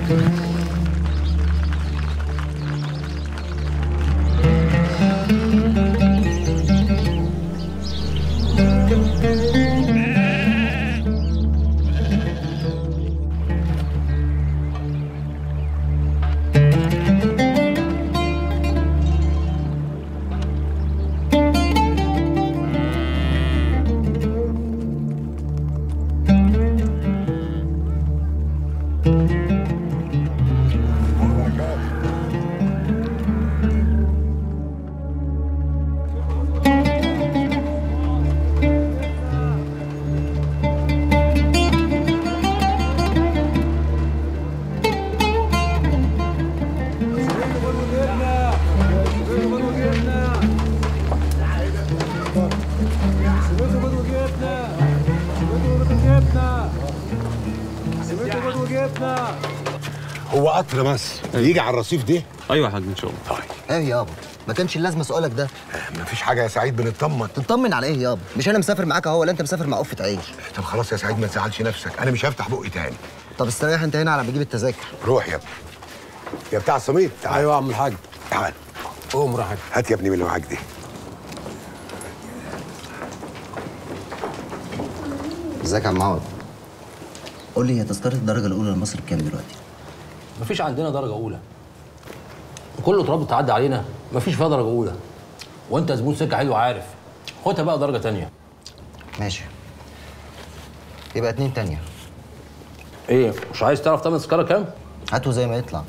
هو قطر مصر يجي على الرصيف ده؟ ايوه يا حاج ان شاء الله. طيب ايه يابا؟ ما كانش لازم اسالك ده. مفيش حاجه يا سعيد، بنطمن. تطمن على ايه يابا؟ مش انا مسافر معاك اهو ولا انت مسافر مع قفه عيش؟ طب خلاص يا سعيد ما تزعلش نفسك، انا مش هفتح بقي تاني. طب استريح انت هنا على ما اجيب التذاكر. روح يا ابني يا بتاع الصميت. تعال. ايوه يا عم الحاج. تعال قوم روح حاج. هات يا ابني من اللي معاك دي. ازيك يا عم عوض؟ قول لي هي تذكره الدرجه الاولى لمصر بكام دلوقتي؟ مفيش عندنا درجه اولى، كله تراب تعدي علينا، مفيش فيها درجه اولى. وانت زبون سكه حلو عارف، خدها بقى درجه تانية. ماشي، يبقى 2 تانية. ايه مش عايز تعرف تمن تذكره كام؟ هاته زي ما يطلع.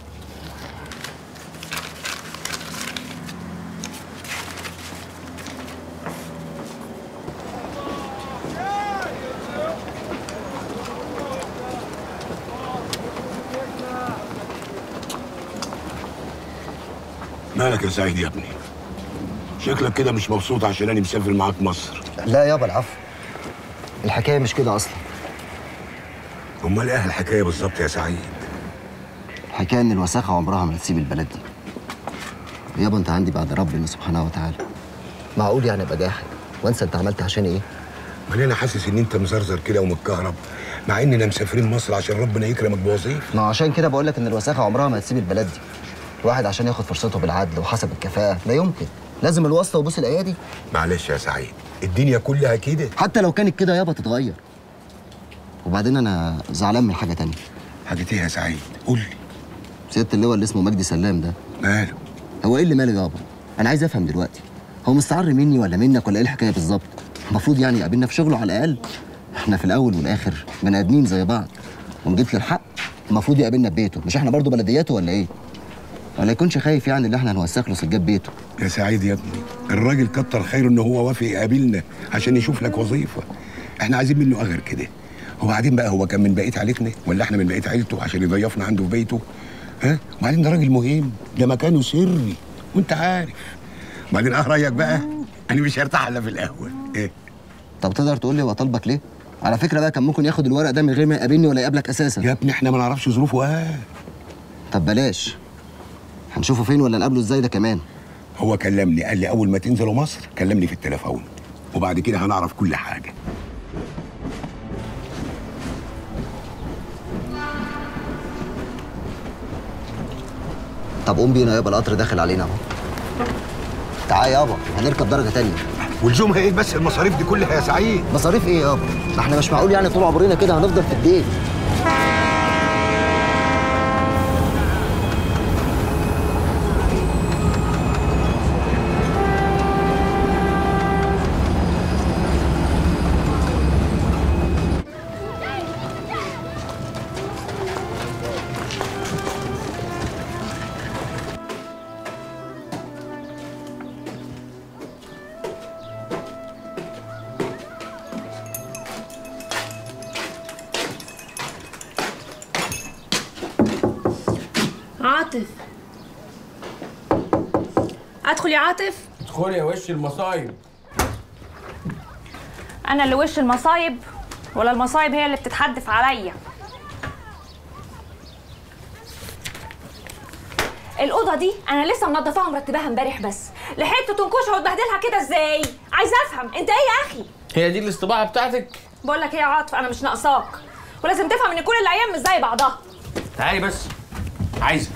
مالك يا سعيد يا ابني؟ شكلك كده مش مبسوط عشان انا مسافر معاك مصر. لا يابا العفو، الحكايه مش كده اصلا. امال ايه الحكايه بالظبط يا سعيد؟ الحكايه ان الوساخه عمرها ما هتسيب البلد دي. يابا انت عندي بعد ربنا سبحانه وتعالى. معقول يعني ابقى جاحد وانسى انت عملت عشان ايه؟ امال انا حاسس ان انت مزرزر كده ومتكهرب، مع اننا مسافرين مصر عشان ربنا يكرمك بوظيفه. ما عشان كده بقول لك ان الوساخه عمرها ما هتسيب البلد دي. الواحد عشان ياخد فرصته بالعدل وحسب الكفاءه لا يمكن، لازم الواسطه وبوس الايادي. معلش يا سعيد، الدنيا كلها كده. حتى لو كانت كده يابا تتغير. وبعدين انا زعلان من حاجه تانية. حاجه ايه يا سعيد؟ قول لي. سياده اللواء اللي اسمه مجدي سلام ده ماله؟ هو ايه اللي ماله يابا؟ انا عايز افهم دلوقتي، هو مستعر مني ولا منك ولا ايه الحكايه بالظبط؟ المفروض يعني يقابلنا في شغله على الاقل. احنا في الاول والاخر بني ادمين زي بعض، وان جيت للحق المفروض يقابلنا ببيته، مش احنا برضه بلدياته ولا ايه؟ ولا يكونش خايف يعني اللي احنا هنوسخ له سجاد بيته. يا سعيد يا ابني، الراجل كتر خيره ان هو وافق يقابلنا عشان يشوف لك وظيفه. احنا عايزين منه اغير كده. وبعدين بقى هو كان من بقيه عيلتنا ولا احنا من بقيه عيلته عشان يضيفنا عنده في بيته؟ ها؟ وبعدين ده راجل مهم، ده مكانه سري وانت عارف. وبعدين رايك بقى؟ انا مش هرتاح الا في القهوه. ايه؟ طب تقدر تقول لي هو طالبك ليه؟ على فكره بقى كان ممكن ياخد الورق ده من غير ما يقابلني ولا يقابلك اساسا. يا ابني احنا ما نعرفش ظروفه. طب بلاش، هنشوفه فين ولا نقابله ازاي ده كمان؟ هو كلمني قال لي اول ما تنزلوا مصر كلمني في التليفون، وبعد كده هنعرف كل حاجه. طب قوم بينا يابا، القطر داخل علينا اهو. تعال يابا هنركب درجه تانية. ولزومها ايه بس المصاريف دي كلها يا سعيد؟ مصاريف ايه يابا؟ ما احنا مش معقول يعني طول عمرنا كده هنفضل في الدين. عاطف، ادخل يا عاطف. ادخلي يا وش المصايب. انا اللي وش المصايب ولا المصايب هي اللي بتتحدف عليا؟ الاوضه دي انا لسه منضفاها ومرتباها امبارح، بس لحقت تنكشها وتبهدلها كده ازاي؟ عايزه افهم انت ايه يا اخي؟ هي دي الاستباعه بتاعتك؟ بقول لك ايه يا عاطف، انا مش ناقصاك، ولازم تفهم ان كل الايام مش زي بعضها. تعالي بس. عايزه.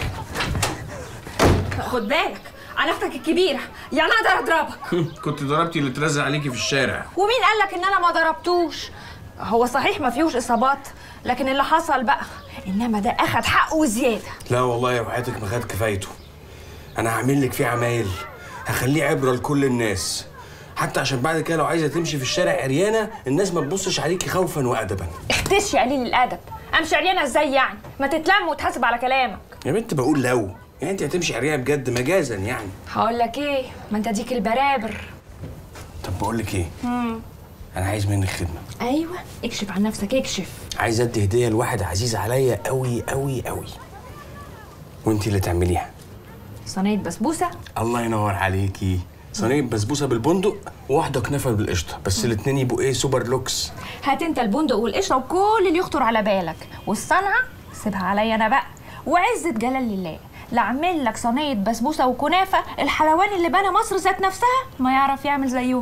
خد بالك، انا اختك الكبيره، يعني اقدر اضربك. كنت ضربتي اللي اترزق عليكي في الشارع. ومين قال لك ان انا ما ضربتوش؟ هو صحيح ما فيهوش اصابات، لكن اللي حصل بقى انما ده اخد حقه وزياده. لا والله يا وحياتك ما خد كفايته. انا هعمل لك فيه عمايل، هخليه عبره لكل الناس، حتى عشان بعد كده لو عايزه تمشي في الشارع عريانه الناس ما تبصش عليكي خوفا وادبا. اختشي قليل الادب، امشي عريانه ازاي يعني؟ ما تتلم وتحاسب على كلامك. يا بنت بقول لو يعني انت هتمشي عريانه بجد مجازا يعني. هقول لك ايه، ما انت ديك البرابر. طب بقول لك ايه؟ انا عايز منك خدمه. ايوه اكشف عن نفسك، اكشف. عايز ادي هديه لواحد عزيز عليا قوي قوي قوي، وانت اللي تعمليها. صينيه بسبوسه. الله ينور عليكي. صينيه بسبوسه بالبندق وواحده كنافه بالقشطه، بس الاتنين يبقوا ايه، سوبر لوكس. هات انت البندق والقشره وكل اللي يخطر على بالك، والصنعه سيبها عليا انا بقى، وعزه جلال لله لا اعمل لك صينيه بسبوسه وكنافه الحلواني اللي بنى مصر ذات نفسها ما يعرف يعمل زيهم.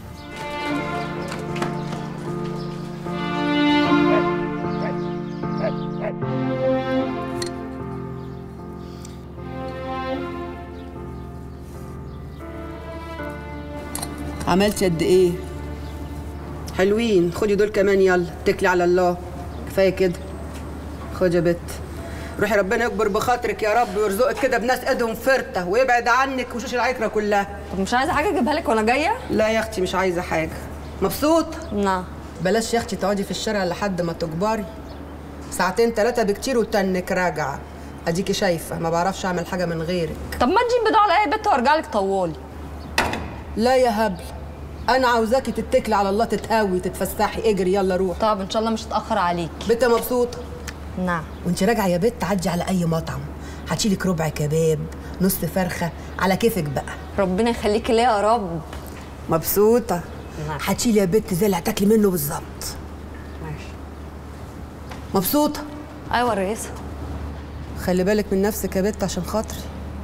عملتي قد ايه؟ حلوين. خدي دول كمان، يلا اتكلي على الله، كفايه كده. خدي يا بت، روحي ربنا يكبر بخاطرك يا رب ويرزقك كده بناس ايدهم فرته ويبعد عنك وشوش العكره كلها. طب مش عايزه حاجه اجيبها لك وانا جايه؟ لا يا اختي مش عايزه حاجه. مبسوطه؟ نعم. بلاش يا اختي تقعدي في الشارع لحد ما تكبري، ساعتين 3 بكتير وتنك راجعه. اديكي شايفه ما بعرفش اعمل حاجه من غيرك. طب ما تجيب بضاعه لاي بنت وارجع لك طوالي. لا يا هبل، انا عاوزاكي تتكلي على الله، تتهوي تتفسحي، اجري يلا روح. طب ان شاء الله مش هتاخر عليك. بنت مبسوطه؟ نعم. وانت راجعه يا بت عدي على اي مطعم، هتشيلك ربع كباب، نص فرخه، على كيفك بقى. ربنا يخليكي ليا يا رب. مبسوطه؟ نعم. هتشيلي يا بت زي اللي هتاكلي منه بالظبط. ماشي. مبسوطه؟ ايوه يا ريسه. خلي بالك من نفسك يا بت عشان خاطري.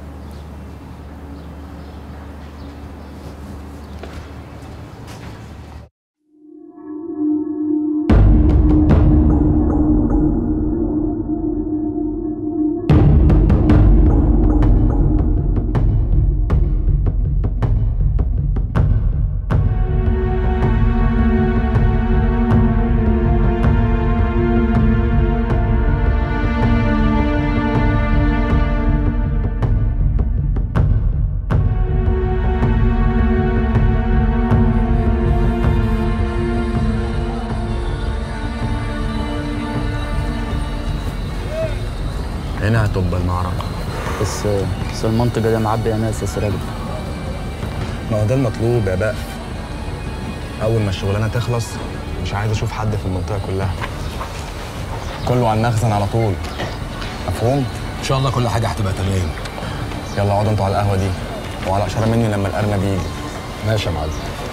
هنا هتبقى المعركة. بس المنطقة دي معبية ناس يا سراج. ما هو ده المطلوب يا بقى. أول ما الشغلانة تخلص مش عايز أشوف حد في المنطقة كلها. كله على المخزن على طول. مفهوم؟ ان شاء الله كل حاجه هتبقى تمام. يلا اقعدوا انتوا على القهوة دي وعلى إشارة مني لما الأرنب يجي. ماشي يا معلم.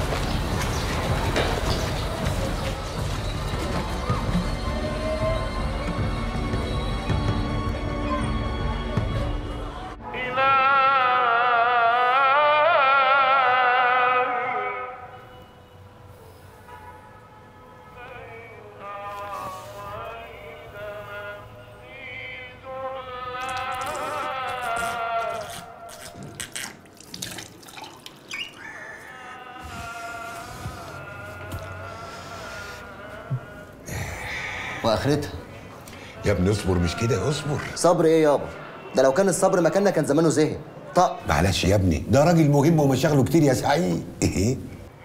واخرتها يا ابني اصبر، مش كده، اصبر. صبر ايه يابا؟ ده لو كان الصبر مكاننا كان زمانه زهق. طق. معلش يا ابني، ده راجل مهم ومشاغله كتير يا سعيد. ايه؟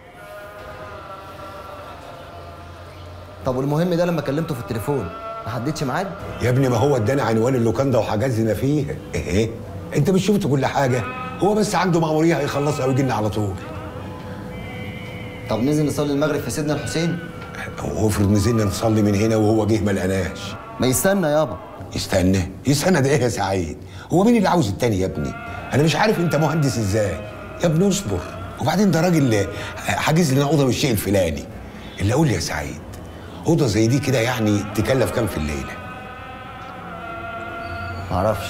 طب والمهم ده لما كلمته في التليفون ما حددش ميعاد؟ يا ابني ما هو ادانا عنوان اللوكاندا وحجزنا فيها. ايه؟ انت مش شفت كل حاجه؟ هو بس عنده مأمورية هيخلصها ويجي لنا على طول. طب ننزل نصلي المغرب في سيدنا الحسين؟ وافرض نزلنا نصلي من هنا وهو جه ما لقناش. ما يستنى يابا. يستنى؟ يستنى ده ايه يا سعيد؟ هو مين اللي عاوز التاني يا ابني؟ انا مش عارف انت مهندس ازاي. يا ابني اصبر. وبعدين ده راجل حاجز لنا اوضه بالشيء الفلاني. اللي اقول لي يا سعيد، اوضه زي دي كده يعني تكلف كام في الليله؟ معرفش.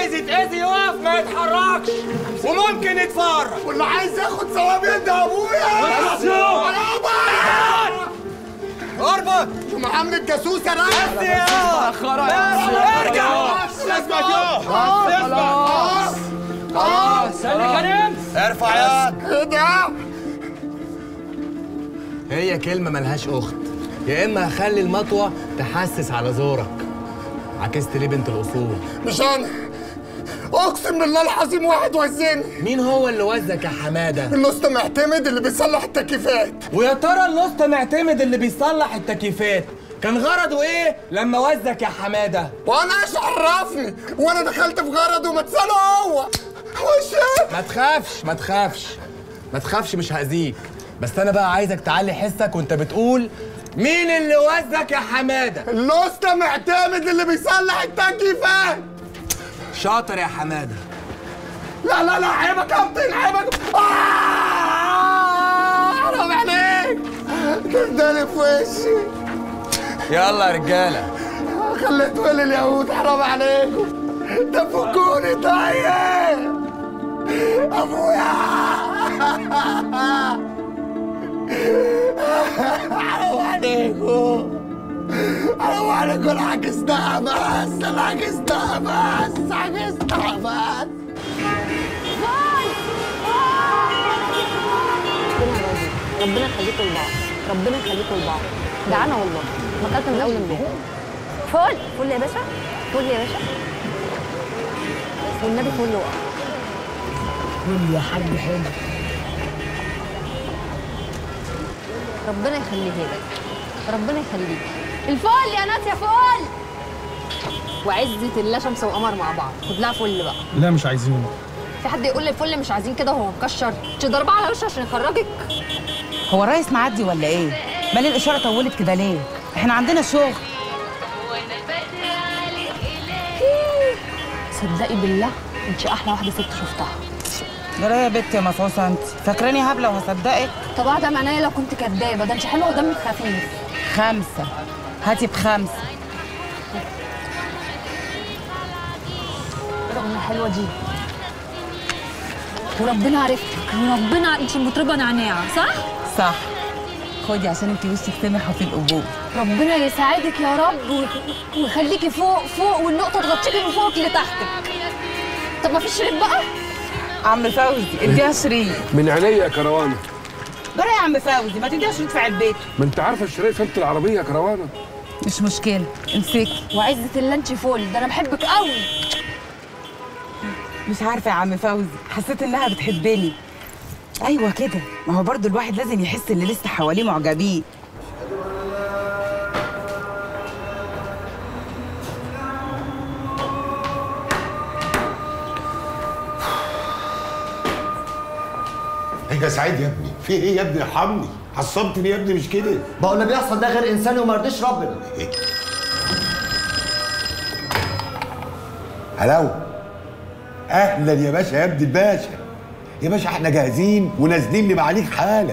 عايز يتأذي يقف ما يتحركش وممكن يتفرج، واللي عايز ياخد ثواب يد ابويا. اربط يا محمد الجاسوس انا بس يا ارجع خلاص ارفع ياك. ايه ده؟ هي كلمة ملهاش أخت، يا إما هخلي المطوة تحسس على زورك. عكست ليه بنت الأصول؟ مش انا، اقسم بالله العظيم واحد وزني. مين هو اللي وزك يا حمادة؟ الاسطى معتمد اللي بيصلح التكييفات. ويا ترى الاسطى معتمد اللي بيصلح التكييفات كان غرضه ايه لما وزك يا حمادة؟ وانا ايش عرفني؟ وانا دخلت في غرضه وما تساله هو شايف؟ ما تخافش مش هأذيك، بس أنا بقى عايزك تعلي حسك وأنت بتقول مين اللي وزك يا حمادة؟ الاسطى معتمد اللي بيصلح التكييفات. شاطر يا حمادة. لا لا لا عيب يا كابتن عيب. حرام عليك تفضلي في وشي. يلا يا رجالة خليت ولي اليهود حرام عليكم. ده فكوني طيب ابويا. حرام عليكم حرام عليكم. انا عكستها بس انا عكستها بس عكستها بس. ربنا يخليكم لبعض، ربنا يخليكم لبعض. جعانه والله، ما اكلت من اول امبارح. فول فول يا باشا، فول يا باشا، والنبي فول وقع. فول يا حاج حلو. ربنا يخليها لك، ربنا يخليك. الفول يا ناس يا فول. وعزة الله شمس وقمر مع بعض، خد لها فل بقى. لا مش عايزينه. في حد يقول لي الفل مش عايزين كده وهو مكشر؟ مش ضربة على وشه عشان يخرجك؟ هو الريس معدي ولا ايه؟ مال الاشاره طولت كده ليه؟ احنا عندنا شغل. صدقي بالله انت احلى واحده ست شفتها. جرى يا بت يا مفعوصه انت، فاكراني هبله وهصدقك؟ طب اقدم عينيا لو كنت كدابه، ده انت حلوه ودمك خفيف. 5 هاتي ب5. الاغنيه حلوه دي. وربنا عرفتك، وربنا انت مطربه نعناع صح؟ صح. خدي عشان انت وشك سمح وفي القبول. ربنا يساعدك يا رب ويخليكي فوق فوق والنقطه تغطيكي من فوق لتحتك. طب ما فيش شريط بقى؟ عم فوزي اديها شريط. من عينيا يا كروانه. جرى يا عم فوزي ما تديها شريط في علبته. ما انت عارفه الشريط فهمة العربيه يا كروانه. مش مشكله امسكي. وعزة الله انت فول، ده انا بحبك قوي. مش عارفه يا عم فوزي، حسيت انها بتحبني. ايوه كده، ما هو برضو الواحد لازم يحس ان لسه حواليه معجبين. ايه يا سعيد يا ابني؟ في ايه يا ابني؟ ارحمني، عصبتني يا ابني مش كده. بقى اللي بيحصل ده غير انساني وما يرضيش ربنا. ايه؟ هلاو اهلا يا باشا يا ابن الباشا. يا باشا احنا جاهزين ونازلين لمعاليك حالا.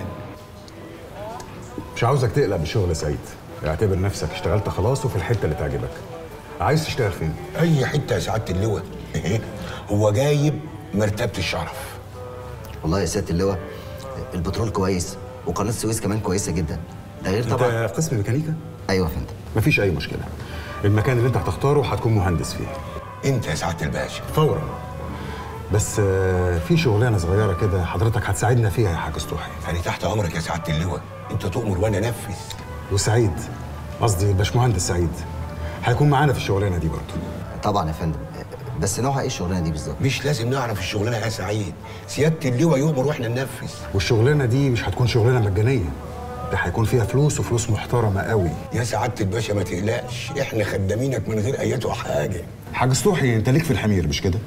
مش عاوزك تقلق بالشغل يا سعيد، اعتبر نفسك اشتغلت خلاص وفي الحته اللي تعجبك. عايز تشتغل فين؟ اي حته يا سعاده اللواء. هو جايب مرتبه الشرف. والله يا سياده اللواء البترول كويس وقناه السويس كمان كويسه جدا. ده غير طبعا. انت قسم ميكانيكا؟ ايوه يا فندم. مفيش اي مشكله، المكان اللي انت هتختاره هتكون مهندس فيه. انت يا سعاده الباشا فورا. بس في شغلانه صغيره كده حضرتك هتساعدنا فيها يا حاج سطوحي. انا تحت امرك يا سعاده اللواء، انت تؤمر وانا انفذ. وسعيد قصدي الباشمهندس سعيد هيكون معانا في الشغلانه دي برضه. طبعا يا فندم، بس نوعها ايه الشغلانه دي بالظبط؟ مش لازم نعرف الشغلانه يا سعيد، سياده اللواء يؤمر واحنا ننفذ. والشغلانه دي مش هتكون شغلانه مجانيه، ده هيكون فيها فلوس وفلوس محترمه قوي. يا سعاده الباشا ما تقلقش، احنا خدامينك من غير ايات حاجه. حاج سطوحي انت ليك في الحمير مش كده؟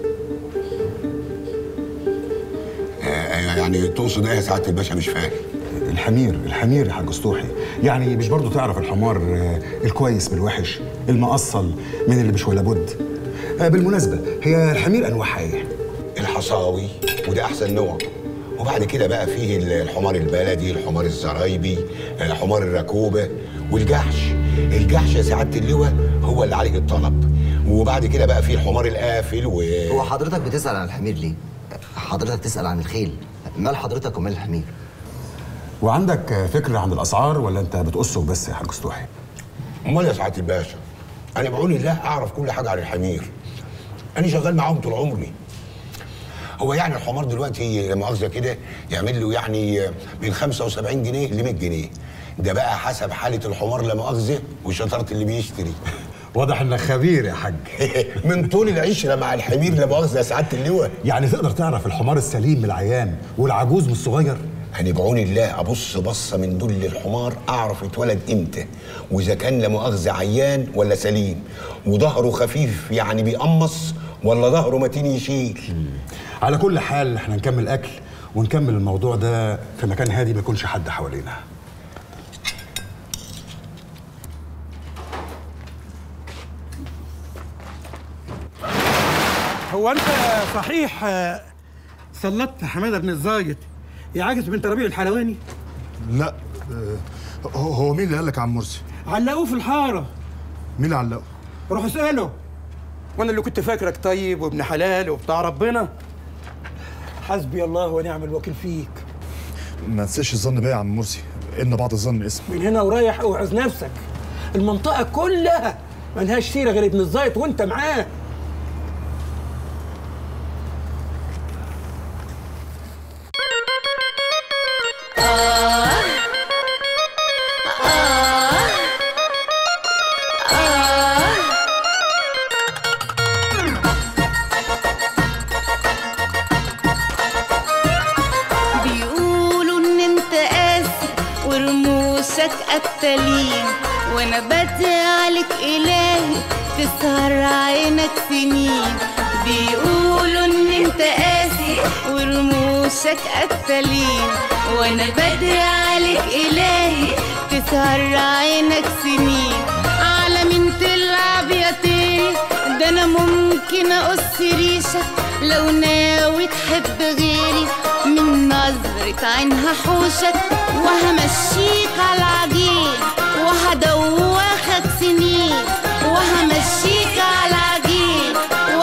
يعني تقصد ايه يا سعاده الباشا؟ مش فاهم. الحمير يا حاج سطوحي، يعني مش برضو تعرف الحمار الكويس من الوحش، المقصل من اللي مش ولا بد. بالمناسبه هي الحمير انواعها ايه؟ الحصاوي وده احسن نوع، وبعد كده بقى فيه الحمار البلدي، الحمار الزرايبي، حمار الركوبه والجحش. الجحش يا سعاده اللواء هو اللي عليه الطلب، وبعد كده بقى في الحمار القافل هو حضرتك بتسأل عن الحمير ليه؟ حضرتك تسأل عن الخيل، مال حضرتك ومال الحمير؟ وعندك فكرة عن الأسعار ولا أنت بتقصه بس يا حاج سطوحي؟ امال يا سعاده الباشا، انا بعون الله اعرف كل حاجه عن الحمير. انا شغال معاهم طول عمري. هو يعني الحمار دلوقتي لا مؤاخذه كده يعمل له يعني من 75 جنيه ل 100 جنيه. ده بقى حسب حاله الحمار لا مؤاخذه وشطاره اللي بيشتري. واضح انك خبير يا حاج. من طول العشره مع الحمير لا مؤاخذه يا سعاده اللواء. يعني تقدر تعرف الحمار السليم من العيان والعجوز من الصغير؟ يعني بعون الله ابص بصه من دول للحمار اعرف اتولد امتى، واذا كان لا مؤاخذه عيان ولا سليم، وظهره خفيف يعني بيقمص ولا ظهره متين يشيل. على كل حال احنا نكمل اكل ونكمل الموضوع ده في مكان هادي ما يكونش حد حوالينا. هو انت صحيح سلطت حماده بن الزايد يا عاجز بنت ربيع الحلواني؟ لا. هو مين اللي قال لك عن مرسي؟ علقوه في الحاره. مين اللي علقه؟ روح اساله. وانا اللي كنت فاكرك طيب وابن حلال وبتاع ربنا. حسبي الله ونعم الوكيل فيك. ما تنساش الظن بيا يا عم مرسي، ان بعض الظن اسم. من هنا ورايح اوعظ نفسك. المنطقه كلها ملهاش سيره غير ابن الزايد وانت معاه. بيقولوا ان انت قاسي ورموشك قتالين، وانا بدعي عليك الهي تسهر عينك سنين. بيقولوا ان انت قاسي ورموشك قتالين، وانا بدعي عليك الهي تسهر عينك سنين. على مين تلعب يا تاني؟ ده انا ممكن اقص ريشك لو ناوي تحب غيري. من نظرة عينها حوشك وهمشيك على العجين، وهدوخك سنين. وهمشيك على العجين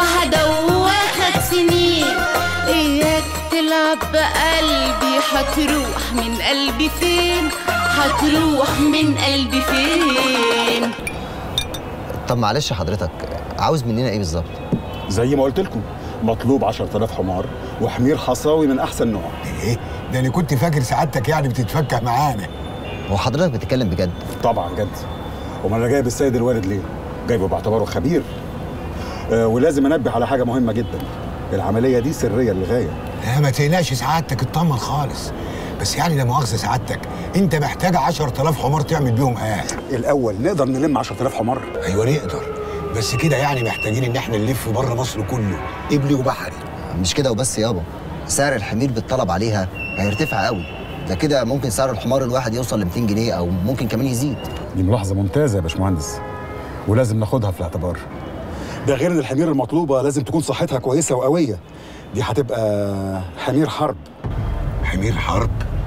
وهدوخك سنين. اياك تلعب بقلبي، هتروح من قلبي فين؟ هتروح من قلبي فين؟ طب معلش حضرتك عاوز مننا ايه بالظبط؟ زي ما قلت لكم مطلوب 10,000 حمار وحمير حصاوي من احسن نوع. ايه ده؟ انا كنت فاكر سعادتك يعني بتتفكه معانا. هو حضرتك بتتكلم بجد؟ طبعا جد. امال انا جايب السيد الوالد ليه؟ جايبه باعتباره خبير. ولازم انبه على حاجه مهمه جدا، العمليه دي سريه للغايه. لا ما تقلقش سعادتك، اطمن خالص. بس يعني لا مؤاخذه سعادتك، انت محتاج 10,000 حمار تعمل بيهم ايه؟ الاول نقدر نلم 10,000 حمار؟ ايوه نقدر، بس كده يعني محتاجين ان احنا نلف بره مصر كله، قبلي وبحري. مش كده وبس يابا، سعر الحمير بالطلب عليها هيرتفع قوي. ده كده ممكن سعر الحمار الواحد يوصل ل 200 جنيه او ممكن كمان يزيد. دي ملاحظه ممتازه يا باشمهندس، ولازم ناخدها في الاعتبار. ده غير ان الحمير المطلوبه لازم تكون صحتها كويسه وقويه. دي هتبقى حمير حرب. حمير حرب؟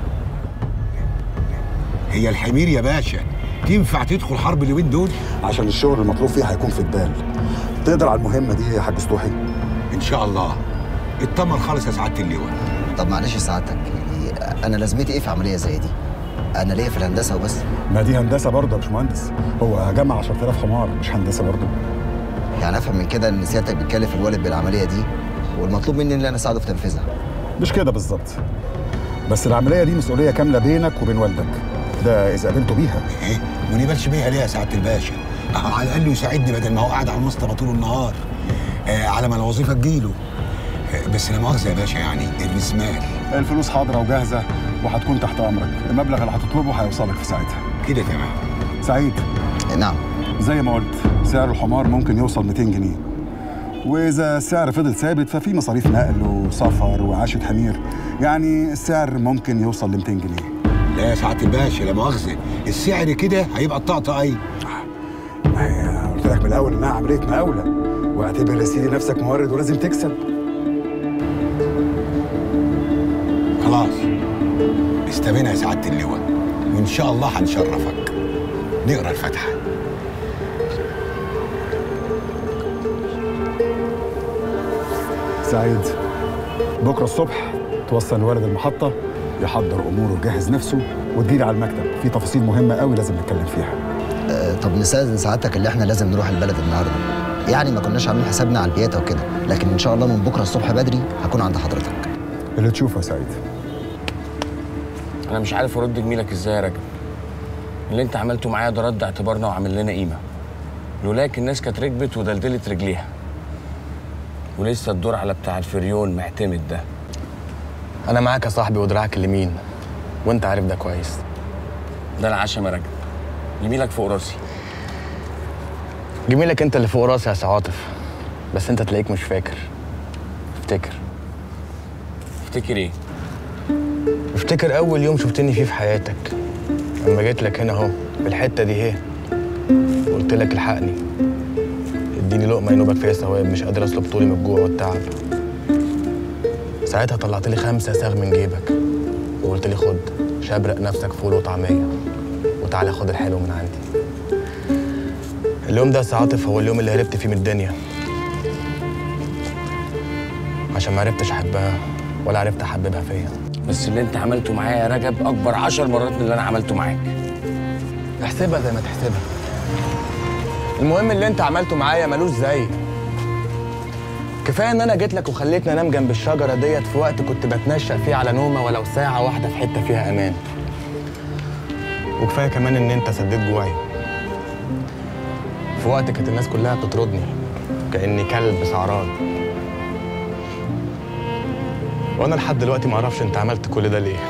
هي الحمير يا باشا تنفع تدخل حرب اليومين دول؟ عشان الشغل المطلوب فيها هيكون في البال. تقدر على المهمه دي يا حاج سطوحي؟ ان شاء الله. اطمن خالص يا سعاده اللواء. طب معلش سعادتك، يعني انا لازمتي ايه في عمليه زي دي؟ انا ليا في الهندسه وبس. ما دي هندسه برضه يا باشمهندس، هو جمع 10,000 حمار مش هندسه برضه. يعني افهم من كده ان سيادتك بتكلف الوالد بالعمليه دي والمطلوب مني ان انا اساعده في تنفيذها؟ مش كده بالظبط، بس العمليه دي مسؤوليه كامله بينك وبين والدك، ده اذا قابلته بيها. ايه؟ ما نقبلش بيها ليه يا سعاده الباشا؟ على الاقل يساعدني بدل ما هو قاعد على المصطبه طول النهار. على ما الوظيفه تجيله. بس لا مؤاخذه يا باشا، يعني الرسمال. الفلوس حاضره وجاهزه وهتكون تحت امرك، المبلغ اللي هتطلبه هيوصلك في ساعتها. كده تمام. سعيد. نعم. زي ما قلت سعر الحمار ممكن يوصل 200 جنيه، واذا السعر فضل ثابت ففي مصاريف نقل وسفر وعاشة حمير، يعني السعر ممكن يوصل ل 200 جنيه. لا يا سعاده الباشا لا مؤاخذه، السعر كده هيبقى الطقطقه. قلت لك من الاول انها عمليه مقاوله، واعتبر يا سيدي نفسك مورد ولازم تكسب. خلاص استبينا يا سعاده اللواء، وان شاء الله هنشرفك. نقرا الفاتحه. سعيد، بكره الصبح توصل الولد المحطه، يحضر اموره ويجهز نفسه، وتجيلي على المكتب، في تفاصيل مهمه قوي لازم نتكلم فيها. طب نستاذن سعادتك اللي احنا لازم نروح البلد النهارده، يعني ما كناش عاملين حسابنا على البيات وكده، لكن ان شاء الله من بكره الصبح بدري هكون عند حضرتك. اللي تشوفه يا سعيد. انا مش عارف ارد جميلك ازاي يا راجل. اللي انت عملته معايا ده رد اعتبارنا وعمل لنا قيمه. لولاك الناس كانت ركبت ودلدلت رجليها. ولسه الدور على بتاع الفريون معتمد ده. انا معاك يا صاحبي ودراعك اليمين، وانت عارف ده كويس. ده العشم يا راجل. جميلك فوق راسي. جميلك انت اللي فوق راسي يا سي عاطف، بس انت تلاقيك مش فاكر. افتكر. افتكر ايه؟ افتكر اول يوم شفتني فيه في حياتك، لما جيت لك هنا اهو في الحته دي اهي، وقلت لك الحقني، اديني لقمه ينوبك فيها ثواب، مش قادر اصلب طولي من الجوع والتعب. ساعتها طلعت لي 5 صاغ من جيبك وقلت لي خد شبرق نفسك فول وطعميه وتعالى خد الحلو من عندي. اليوم ده يا سي عاطف هو اليوم اللي هربت فيه من الدنيا، عشان ما عرفتش احبها ولا عرفت احببها فيا. بس اللي انت عملته معايا يا رجب اكبر 10 مرات من اللي انا عملته معاك. احسبها زي ما تحسبها. المهم اللي انت عملته معايا ملوش زي. كفايه ان انا جيت لك وخليتني انام جنب الشجره ديت في وقت كنت بتنشأ فيه على نومه ولو ساعه واحده في حته فيها امان. وكفايه كمان ان انت سديت جوعي في وقت كانت الناس كلها بتطردني كاني كلب سعران. وانا لحد دلوقتي ما اعرفش انت عملت كل ده ليه.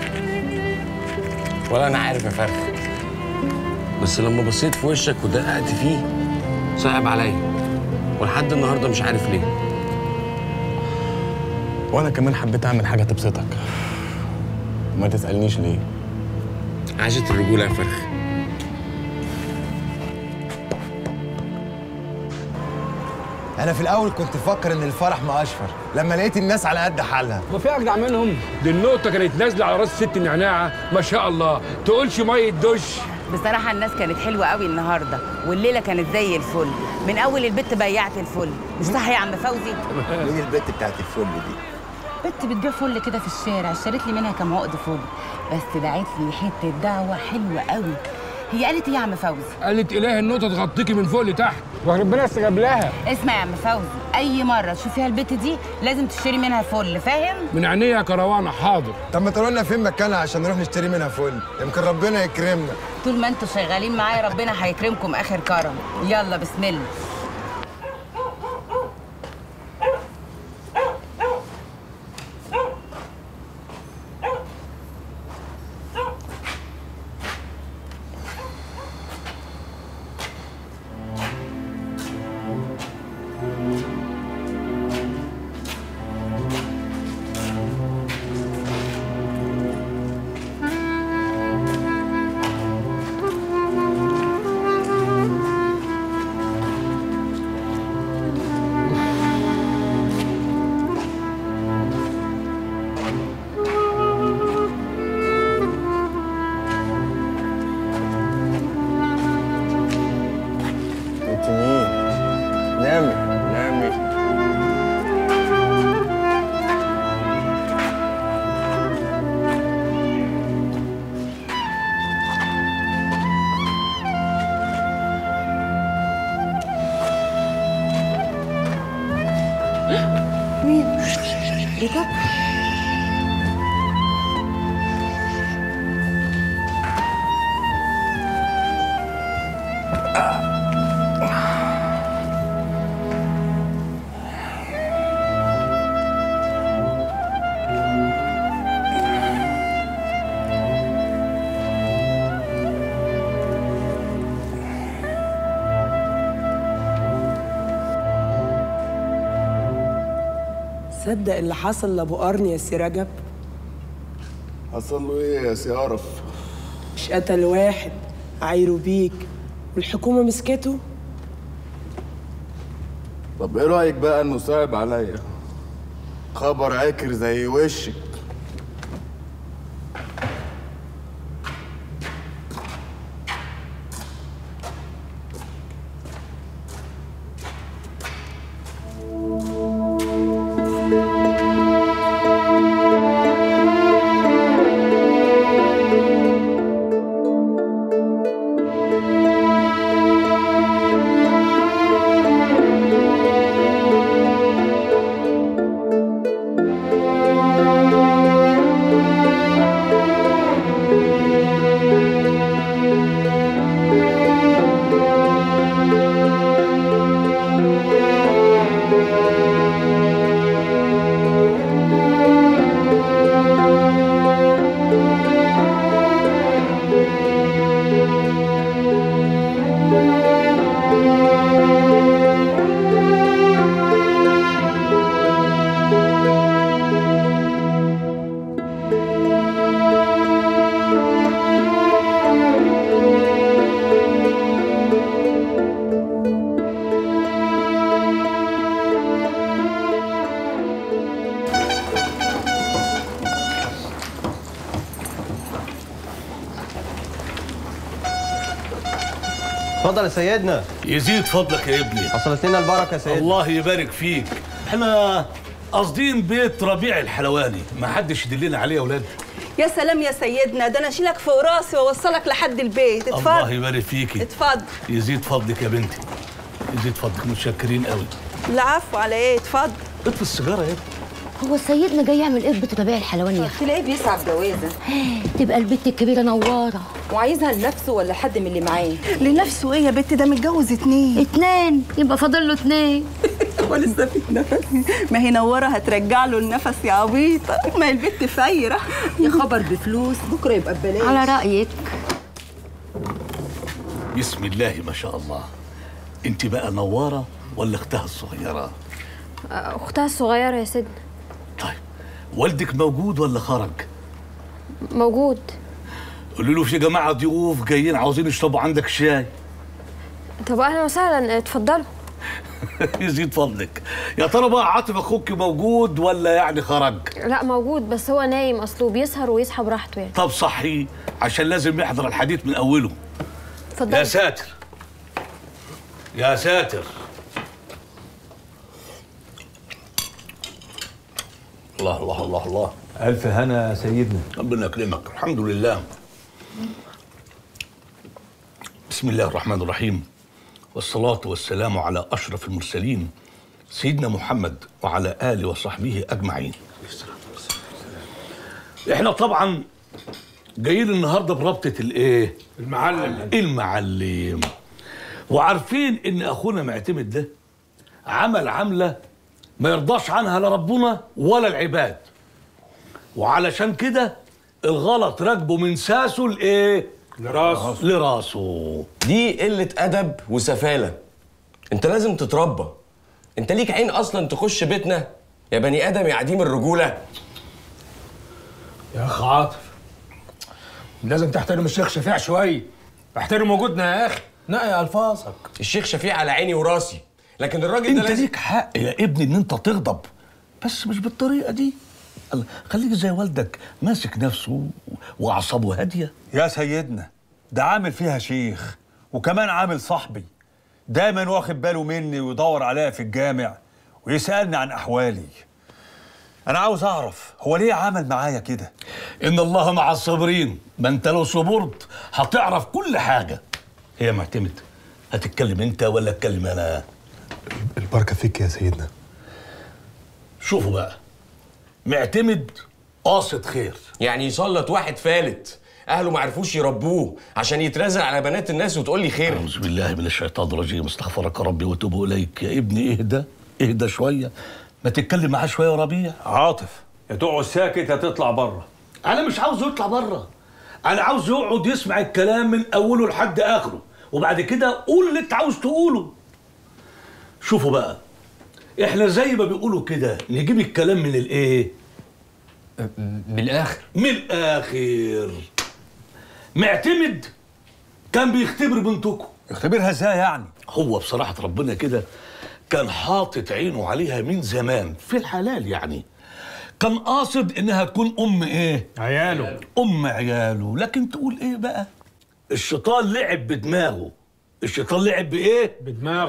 ولا انا عارف يا فرخ، بس لما بصيت في وشك ودققت فيه صعب عليا، ولحد النهارده مش عارف ليه. وانا كمان حبيت اعمل حاجه تبسطك، ما تسالنيش ليه. عاشت الرجوله يا فرخ. انا في الاول كنت بفكر ان الفرح مقشفر، لما لقيت الناس على قد حالها. وفي اجدع منهم؟ دي النقطه كانت نازله على راس ست النعناعه ما شاء الله، تقولش ميه دش. بصراحه الناس كانت حلوه قوي النهارده، والليله كانت زي الفل، من اول البت بيعت الفل. مش صح يا عم فوزي؟ مين البت بتاعت الفل دي؟ بنت بتبيع فل كده في الشارع، اشتريت لي منها كام عقد فل، بس دعت لي حته دعوه حلوه قوي. هي قالت ايه يا عم فوزي؟ قالت اله النقطه تغطيكي من فوق لتحت، وربنا استجاب لها. اسمع يا عم فوزي، اي مره تشوف فيها البت دي لازم تشتري منها فل، فاهم؟ من عينيا يا كروانه. حاضر. طب ما تقولوا لنا فين مكانها عشان نروح نشتري منها فل، يمكن ربنا يكرمنا. طول ما انتوا شغالين معايا ربنا هيكرمكم اخر كرم. يلا بسم الله. مين؟ رجب؟ تصدق اللي حصل لابو قرن يا سي رجب؟ حصل له ايه يا سي قرف؟ مش قتل واحد عايروا بيك والحكومه مسكته؟ طب ايه رايك بقى انه صعب عليا؟ خبر عكر زي وشك. اتفضل يا سيدنا. يزيد فضلك يا ابني. حصلت لنا البركه يا سيدنا. الله يبارك فيك. احنا قاصدين بيت ربيع الحلواني، ما حدش يدلنا عليه يا اولاد. يا سلام يا سيدنا، ده انا اشيلك فوق راسي واوصلك لحد البيت. اتفضل. الله يبارك فيكي. اتفضل. يزيد فضلك يا بنتي. يزيد فضلك، متشكرين قوي. العفو على ايه؟ اتفضل. اطفي السيجاره يا ابني. هو سيدنا جاي يعمل ايه ببيت ربيع الحلواني يا اخي؟ تلاقيه بيسعى بجوازه. تبقى البت الكبيره نواره. وعايزها لنفسه ولا حد من اللي معاه؟ لنفسه ايه يا بت؟ ده متجوز 2. 2 يبقى فاضل له 2. ولسه في نفس. ما هي نوره هترجع له النفس يا عبيطه. ما هي البت فايره. يا خبر بفلوس بكره يبقى ببلاش. على رايك. بسم الله ما شاء الله. انت بقى نواره ولا اختها الصغيره؟ اختها الصغيره يا سيدنا. والدك موجود ولا خرج؟ موجود. قولوا له في جماعه ضيوف جايين عاوزين يشربوا عندك شاي. طب اهلا وسهلا، اتفضلوا. يزيد فضلك. يا ترى بقى عاطف اخوك موجود ولا يعني خرج؟ لا موجود، بس هو نايم اصله، بيسهر ويصحى براحته يعني. طب صحيه عشان لازم يحضر الحديث من اوله. اتفضل. يا ساتر يا ساتر. الله الله الله الله. ألف هنا يا سيدنا. ربنا يكرمك. الحمد لله. بسم الله الرحمن الرحيم، والصلاة والسلام على أشرف المرسلين سيدنا محمد وعلى آله وصحبه أجمعين. إحنا طبعا جايين النهارده بربطة الإيه؟ المعلم. وعارفين إن أخونا معتمد ده عمل عملة ما يرضاش عنها لا ربنا ولا العباد، وعلشان كده الغلط راكبه من ساسه لايه؟ لراسه. دي قلة أدب وسفالة. أنت لازم تتربى. أنت ليك عين أصلا تخش بيتنا يا بني آدم يا عديم الرجولة؟ يا أخ عاطف، لازم تحترم الشيخ شفيع شوية. احترم وجودنا يا أخي. نقي ألفاظك. الشيخ شفيع على عيني وراسي، لكن الراجل ده انت ليك حق يا ابني ان انت تغضب، بس مش بالطريقه دي. خليك زي والدك ماسك نفسه واعصابه هاديه. يا سيدنا ده عامل فيها شيخ وكمان عامل صاحبي، دايما واخد باله مني ويدور عليا في الجامع ويسالني عن احوالي. انا عاوز اعرف هو ليه عمل معايا كده؟ ان الله مع الصابرين، ما انت لو صبرت هتعرف كل حاجه. هي معتمد، هتتكلم انت ولا اتكلم انا؟ البركه فيك يا سيدنا. شوفوا بقى، معتمد قاصد خير، يعني يسلط واحد فالت اهله ما عرفوش يربوه عشان يترازل على بنات الناس وتقول لي خير. اعوذ بالله من الشيطان الرجيم، استغفرك ربي وتوب اليك. يا ابني اهدى اهدى شويه، ما تتكلم معاه شويه يا ربيع. عاطف يا تقعد ساكت يا تطلع بره. انا مش عاوزه يطلع بره، انا عاوز يقعد يسمع الكلام من اوله لحد اخره، وبعد كده قول اللي انت عاوز تقوله. شوفوا بقى، احنا زي ما بيقولوا كده نجيب الكلام من الايه؟ من الاخر. من الاخر. معتمد كان بيختبر بنتكم. يختبرها ازاي يعني؟ هو بصراحه ربنا كده كان حاطط عينه عليها من زمان في الحلال، يعني كان قاصد انها تكون ام ايه؟ عياله. ام عياله. لكن تقول ايه بقى؟ الشيطان لعب بدماغه. الشيطان لعب بايه؟ بدماغه.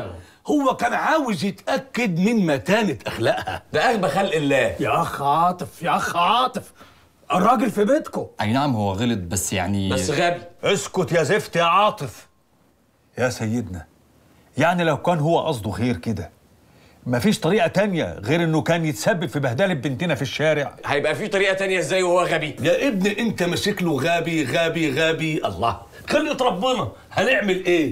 هو كان عاوز يتأكد من متانة أخلاقها. ده أغبى خلق الله. يا أخ عاطف يا أخ عاطف، الراجل في بيتكم. أي نعم هو غلط بس يعني بس غبي. اسكت يا زفت يا عاطف. يا سيدنا، يعني لو كان هو قصده خير كده مفيش طريقة تانية غير إنه كان يتسبب في بهدلة بنتنا في الشارع. هيبقى في طريقة تانية إزاي وهو غبي؟ يا ابني أنت ماسك له غبي غبي غبي. الله، خلقة ربنا هنعمل إيه؟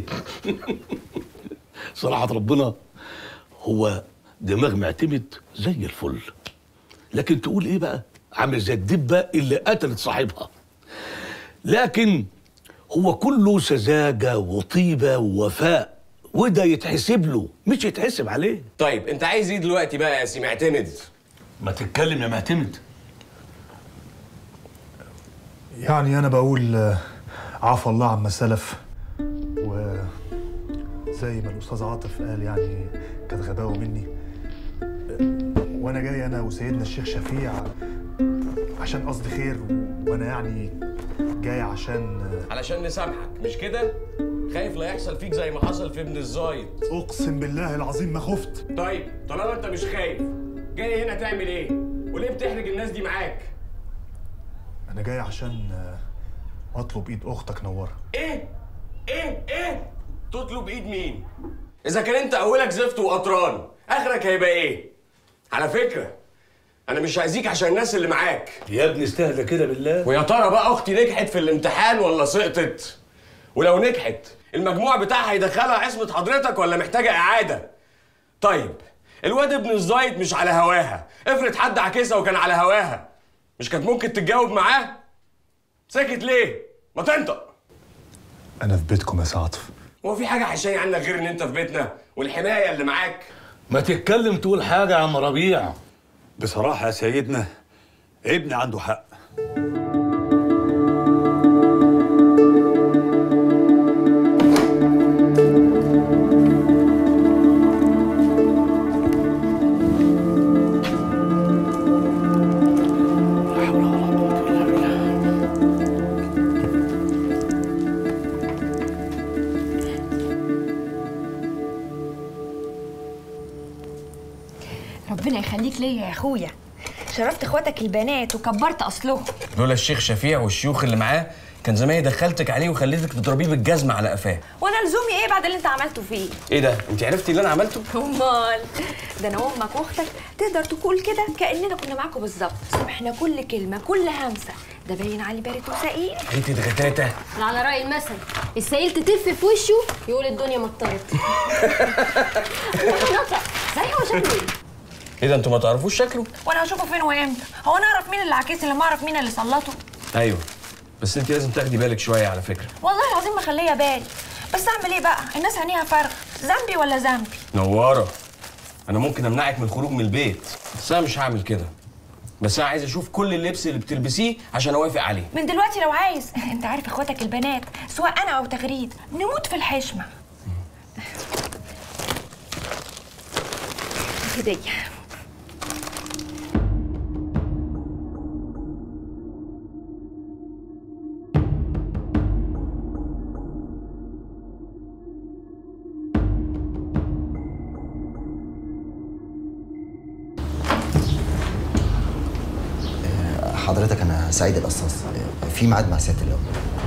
صراحة ربنا هو دماغ معتمد زي الفل، لكن تقول إيه بقى؟ عامل زي الدبة اللي قتلت صاحبها. لكن هو كله سذاجة وطيبة ووفاء، وده يتحسب له مش يتحسب عليه. طيب انت عايز ايه دلوقتي بقى يا سي معتمد؟ ما تتكلم يا معتمد. يعني انا بقول عفى الله عما سلف، وزي ما الاستاذ عاطف قال يعني كانت غباوه مني، وانا جاي انا وسيدنا الشيخ شفيع عشان قصدي خير، وانا يعني جاي علشان نسامحك، مش كده؟ خايف لا يحصل فيك زي ما حصل في ابن الزايد. اقسم بالله العظيم ما خفت. طيب طالما انت مش خايف، جاي هنا تعمل ايه؟ وليه بتحرج الناس دي معاك؟ انا جاي عشان اطلب ايد اختك نوره. ايه؟ تطلب ايد مين؟ اذا كان انت اولك زفت وقطران، اخرك هيبقى ايه؟ على فكره انا مش هاذيك عشان الناس اللي معاك. يا ابني استهدى كده بالله. ويا ترى بقى اختي نجحت في الامتحان ولا سقطت؟ ولو نجحت المجموع بتاعها هيدخلها عصمة حضرتك ولا محتاجة إعادة؟ طيب الواد ابن الزايد مش على هواها، افرض حد عكسها وكان على هواها، مش كانت ممكن تتجاوب معاه؟ ساكت ليه؟ ما تنطق. أنا في بيتكم يا سي عاطف. هو في حاجة حشاية عنك غير إن أنت في بيتنا والحماية اللي معاك؟ ما تتكلم تقول حاجة يا عم ربيع. بصراحة يا سيدنا ابني عنده حق. ربنا يخليك ليا يا اخويا، شرفت اخواتك البنات وكبرت اصلهم. لولا الشيخ شفيع والشيوخ اللي معاه كان زماني دخلتك عليه وخليتك تضربيه بالجزمه على قفاه. وانا لزومي ايه بعد اللي انت عملته فيه؟ ايه ده؟ انت عرفتي اللي انا عملته؟ امال ده انا وامك واختك تقدر تقول كده كاننا كنا معاكم بالظبط، سمحنا كل كلمه كل همسه، ده باين علي بارد وسقيل. حته غتاته. على راي المثل السيل تتف في وشه يقول الدنيا مطرت. نطق صحيح هو شكله ايه ده انتوا ما تعرفوش شكله؟ وانا هشوفه فين وامتى؟ هو انا اعرف مين اللي عكسني لما اعرف مين اللي سلطه؟ ايوه بس انت لازم تاخدي بالك شويه على فكره. والله العظيم مخليه بالي، بس اعمل ايه بقى؟ الناس عينيها فارغه، ذنبي ولا ذنبي؟ نواره انا ممكن امنعك من الخروج من البيت بس انا مش هعمل كده، بس انا عايز اشوف كل اللبس اللي بتلبسيه عشان اوافق عليه من دلوقتي لو عايز. انت عارف اخواتك البنات سواء انا او تغريد نموت في الحشمه. هديه حضرتك انا سعيد القصاص، في ميعاد مع سياده اللواء.